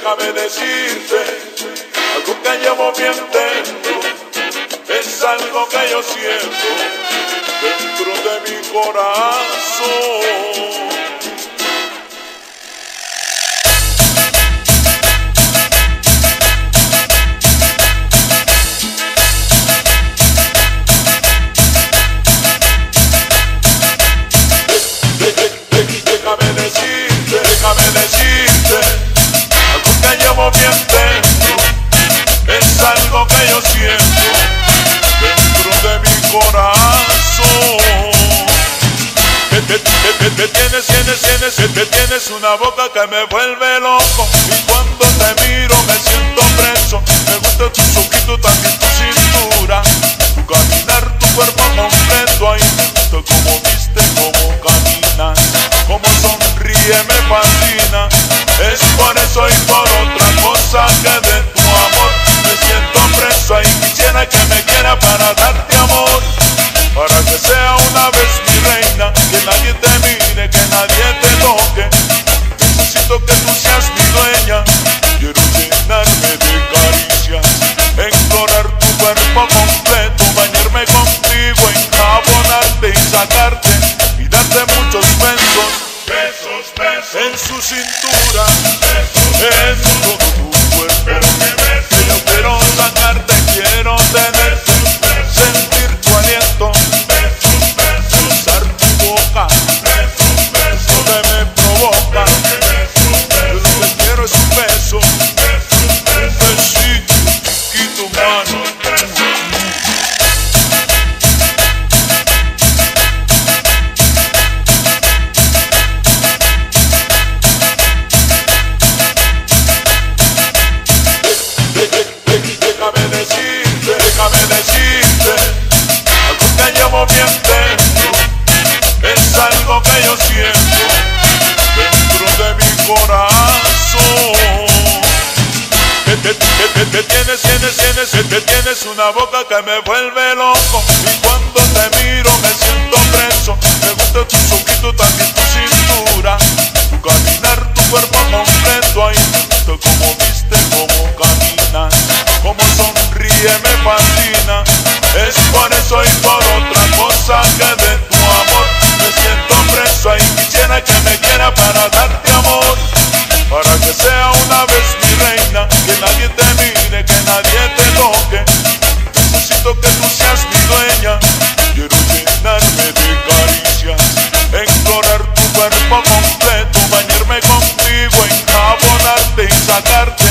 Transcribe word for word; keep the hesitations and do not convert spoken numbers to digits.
déjame decirte algo que llevo bien dentro. Es algo que yo siento dentro de mi corazón. Déjame decirte, déjame decirte algo que llevo bien dentro. Es algo que yo siento dentro de mi corazón. Te, te, te, te, te tienes, tienes, tienes, te, te tienes una boca que me vuelve loco. Y cuando te miro me siento preso. Me gusta tus ojitos, también tu cintura, tu caminar, tu cuerpo completo. Ay, me gusta como viste, como caminas, como sonríe, me fascina. Es por eso y por otra cosa que de tu amor me siento preso. Y quisiera que me quiera para darte amor, para que sea una vez mi reina, que nadie te mire, que nadie te toque. Necesito que tú seas mi dueña. Quiero llenarme de caricias, explorar tu cuerpo completo, bañarme contigo, enjabonarte y sacarte y darte muchos besos. Besos, besos En su cintura, besos, en besos, todo tu cuerpo. pero que besos, Yo quiero sacarte, quiero tenerte, sentir tu aliento, besos, besos, usar tu boca, besos, besos, lo que me provoca. que besos, Yo lo besos, que quiero es un beso, besos, un besos, besito y tu mano. Déjame decirte, déjame decirte algo que llevo bien dentro. Es algo que yo siento dentro de mi corazón. Te, te, te, te, te tienes, tienes, tienes, te, te tienes una boca que me vuelve loco. Y cuando te miro me siento preso. Me gusta tus ojitos, también tu cintura, tu caminar, tu cuerpo completo. Ay, me gusta como viste, como caminas, como sonríe, me fascina. Es por eso y por otra cosa que de tu amor me siento preso. Y quisiera que me quiera para darte amor, para que sea una vez mi reina, que nadie te mire, que nadie te toque. Necesito que tú seas mi dueña. Quiero llenarme de caricias, explorar tu cuerpo completo, bañarme contigo, enjabonarte y sacarte